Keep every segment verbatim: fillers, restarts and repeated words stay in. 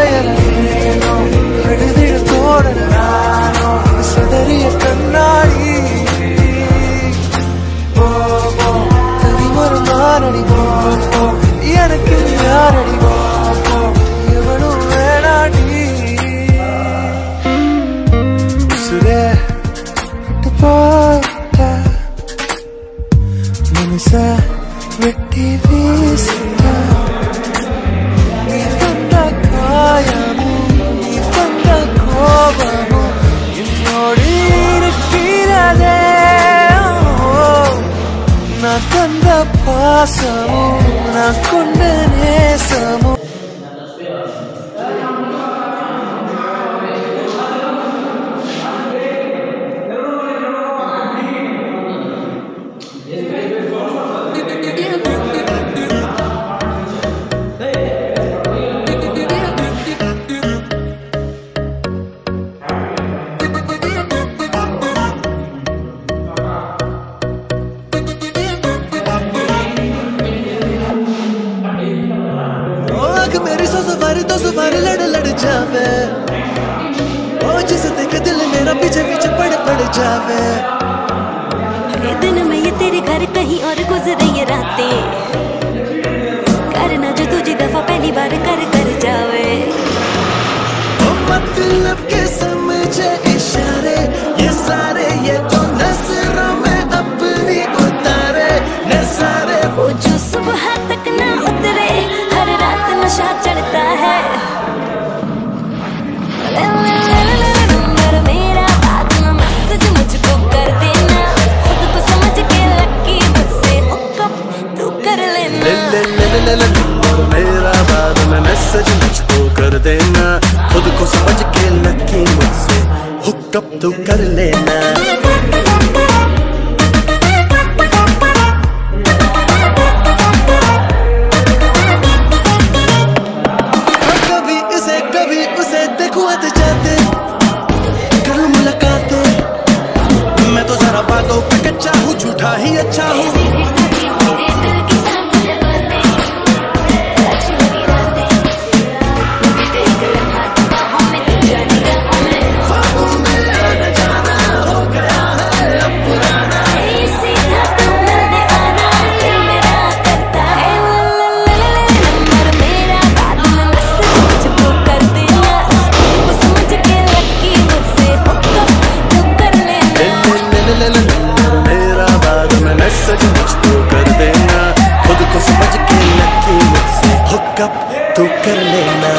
ಬಯಲೇನೋ ಹಿಡಿದಿಡು ತೋಡನ ನಾನು ಸದರಿಯ ಕಣ್ಣಾಡಿ ஓ ஓ தனிமொரு மாறடி ஓ ஓ எனக்கு யாரடி ஓ ஓ எவனும் வேணாடி உசுரே விட்டு போட்ட மனச வெட்டி வீசிட்ட நீ தந்த காயமும் நீ தந்த கோபமும் என்னோடு இருக்கிறதே நான் தந்த பாசமும் நான் கொண்ட நேசமும் मेरी सौ सवारी तो सवारी लड़ लड़ जावे ओ जिसे देखे दिल मेरा पीछे पीछे पड़ पड़ जावे ये दिन में ये तेरे घर कहीं और गुजरे ये रातें करना जो तुझे दफा पहली बार कर कर जावे ओ मतलब के समझे इशारे ये सारे ये तो नजरों में अपनी उतारे नजारे वो जो सुबह तक ना उतरे हर रात नशा चढ़ता है मेरा बात ना मैसेज मुझको कर देना खुद को समझ के लकी मुझसे हुकअप तू कर लेना मेरा बात में मैसेज मुझको कर देना खुद को समझ के लकी मुझसे हुकअप तू कर लेना बातों पे कच्चा हूँ झूठा ही अच्छा हूँ मेरा बाद में मैसेज मुझको कर देना खुद को समझ के लकी मुझसे हुकअप तू कर लेना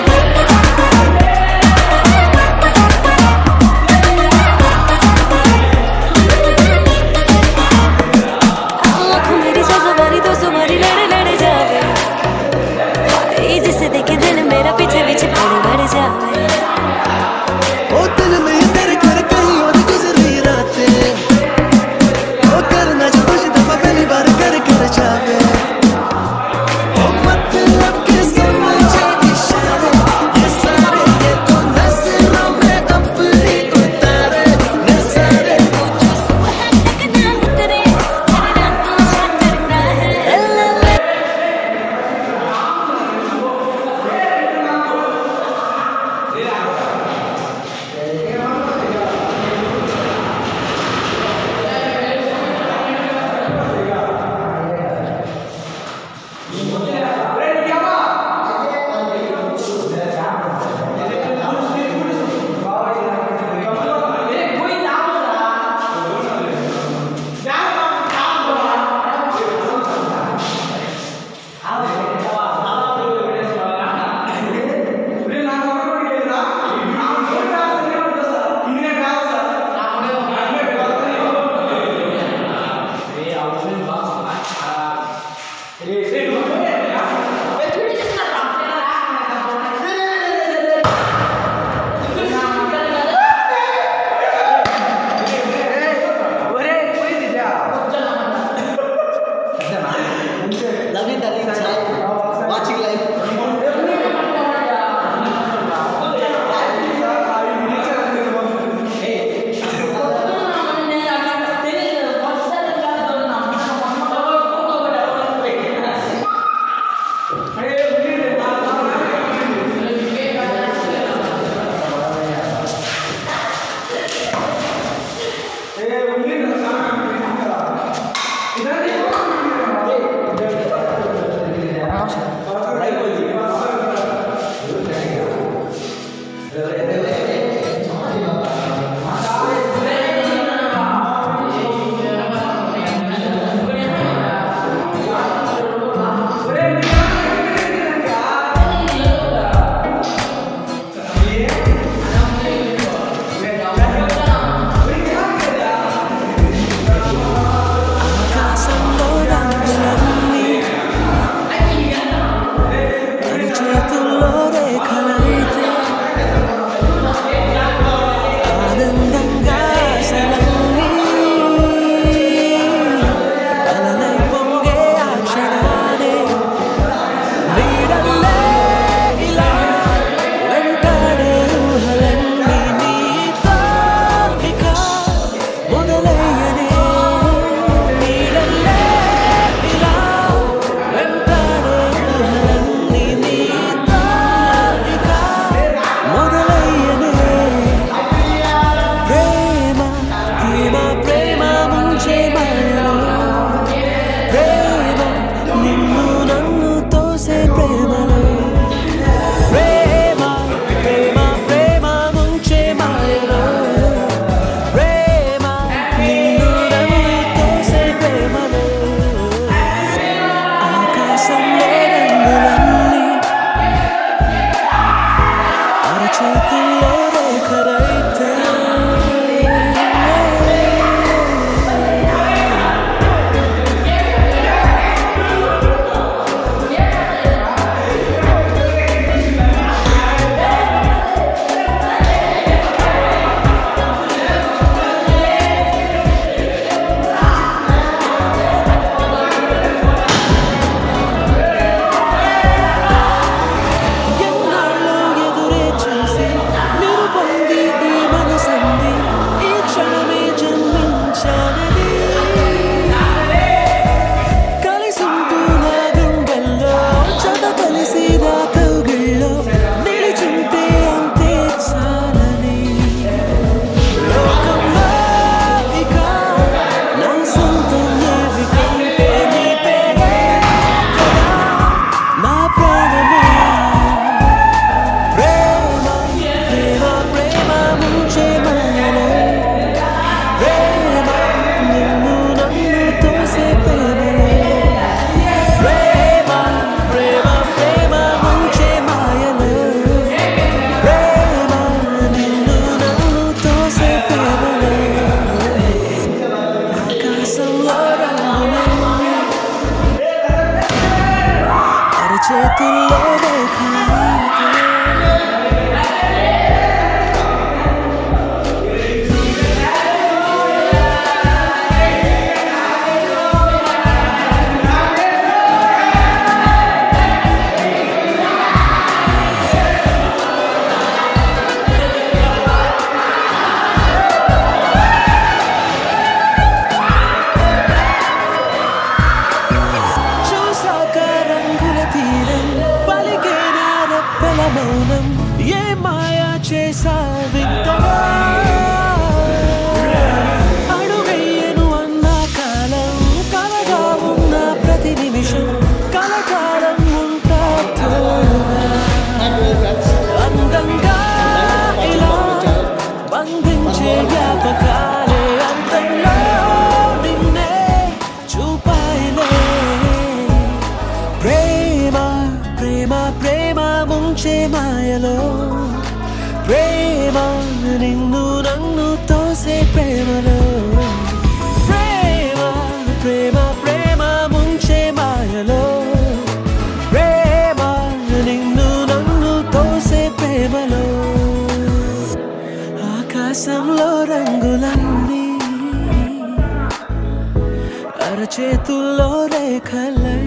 जिसे देखे दिल मेरा पीछे पीछे पड़ बढ़ जावे ओ दिल में तेरे घर कहीं और गुजरी रातें ओ करना जो तुझे दफा पहली बार कर कर जावे ओ मतलब के समझे इशारे ये सारे ये तो नजरों में अपनी उतारे नजारे जो सुबह तक ना उतरे हर रात नशा चढ़ता है అరచేతుల్లో రేఖలైతే మౌనం ఏ మాయా చేసా వింతగా అడుగయ్యను అన్న కాలం కలగా ఉన్న ప్రతి నిమిషం కలకాలం ఉంటా అందంగా ఇలా బంధించే జ్ఞాపకాలే అంతంలో నిన్నే చూపాయిలే ప్రేమ ప్రేమ ప్రేమ ముంచే మాయలో ప్రేమ నిన్ను నన్ను తోసే ప్రేమలో ప్రేమ ప్రేమ ప్రేమ ముంచే మాయలో ప్రేమ నిన్ను నన్ను తోసే ప్రేమలో ఆకాశంలో రంగులన్నీ అరచేతుల్లో రేఖలై